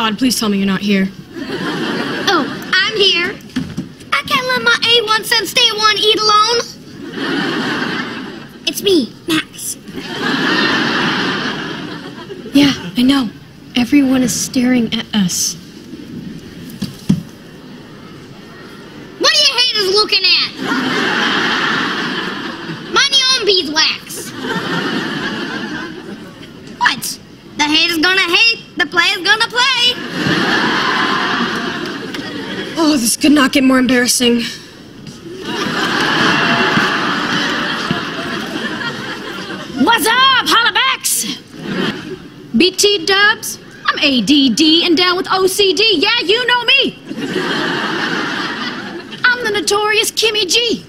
God, please tell me you're not here. Oh, I'm here. I can't let my A1 sense stay one eat alone. It's me, Max. Yeah, I know. Everyone is staring at us. What are you haters looking at? Mind your own beeswax. What? The hater's gonna hate, the player's gonna play. Oh, this could not get more embarrassing. What's up, hollabacks? BT dubs? I'm ADD and down with OCD. Yeah, you know me. I'm the notorious Kimmy G.